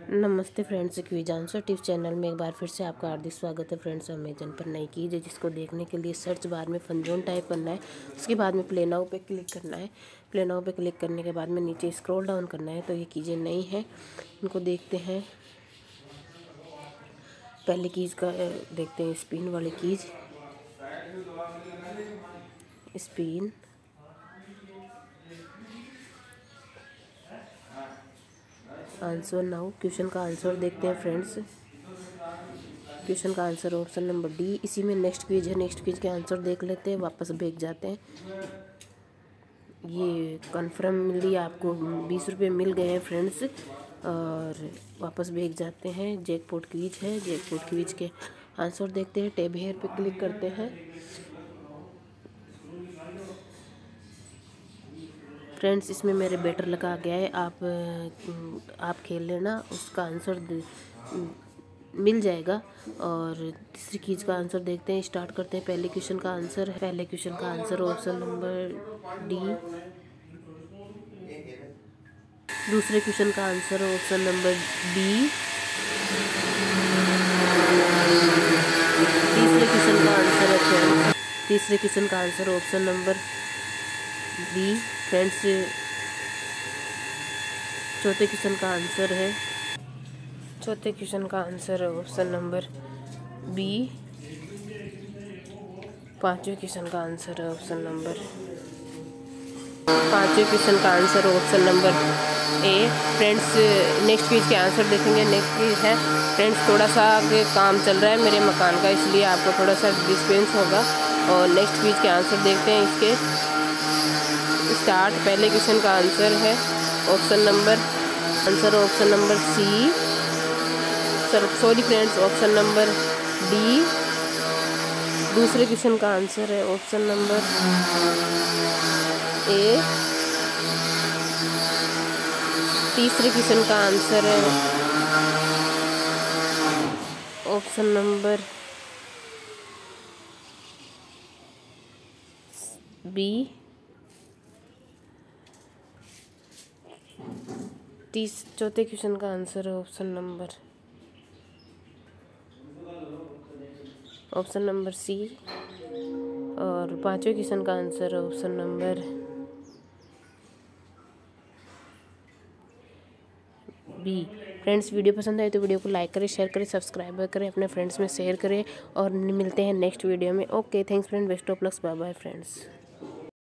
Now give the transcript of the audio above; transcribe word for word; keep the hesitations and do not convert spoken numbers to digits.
नमस्ते friends, quiz answer tips channel में एक बार फिर से आपका हार्दिक स्वागत है। फ्रेंड्स, अमेजन पर नई कीज है जिसको देखने के लिए सर्च बार में फनजोन टाइप करना है। उसके बाद में प्ले नाउ पे क्लिक करना है। प्ले नाउ पे क्लिक करने के बाद में नीचे स्क्रॉल डाउन करना है। तो ये कीजें नई हैं, इनको देखते हैं। पहले कीज का देखते हैं, स्पिन वाली कीज। स्पिन आंसर नाउ, क्वेश्चन का आंसर देखते हैं फ्रेंड्स। क्वेश्चन का आंसर ऑप्शन नंबर डी। इसी में नेक्स्ट क्विज है, नेक्स्ट क्विज के आंसर देख लेते हैं, वापस भेज जाते हैं। ये कन्फर्मली आपको बीस रुपये मिल गए हैं फ्रेंड्स, और वापस भेज जाते हैं। जैकपॉट क्विज है, जैकपॉट क्विज के आंसर देखते हैं। टैब हेयर पे क्लिक करते हैं। फ्रेंड्स, इसमें मेरे बेटर लगा गया है, आप आप खेल लेना, उसका आंसर मिल जाएगा। और तीसरी चीज़ का आंसर देखते हैं, स्टार्ट करते हैं। पहले क्वेश्चन का आंसर है, पहले क्वेश्चन का आंसर ऑप्शन नंबर डी। दूसरे क्वेश्चन का आंसर ऑप्शन नंबर बी। तीसरे क्वेश्चन का आंसर है फ्रेंड्स, तीसरे क्वेश्चन का answer option number B friends. चौथे क्वेश्चन का आंसर है, चौथे क्वेश्चन का आंसर है ऑप्शन नंबर बी। पांचवें क्वेश्चन का आंसर है ऑप्शन नंबर पांचवें क्वेश्चन का answer option number A. Friends, next quiz के आंसर देखेंगे। नेक्स्ट क्विज है फ्रेंड्स, थोड़ा सा काम चल रहा है मेरे मकान का, इसलिए आपको थोड़ा सा डिस्टर्बेंस होगा। और नेक्स्ट क्विज के आंसर देखते हैं इसके। स्टार्ट। पहले क्वेश्चन का आंसर है option number answer option number C, sorry friends, option number D. दूसरे क्वेश्चन का आंसर है ऑप्शन नंबर ए। तीसरे क्वेश्चन का आंसर है ऑप्शन नंबर बी। तीस चौथे क्वेश्चन का आंसर है option number option number C. और पांचवें क्वेश्चन का आंसर है option number B. Friends, video पसंद आए तो वीडियो को लाइक करें, शेयर करें, सब्सक्राइब करें, अपने फ्रेंड्स में शेयर करें। और मिलते हैं नेक्स्ट वीडियो में। Okay, thanks friend, best of lucks, bye bye friends.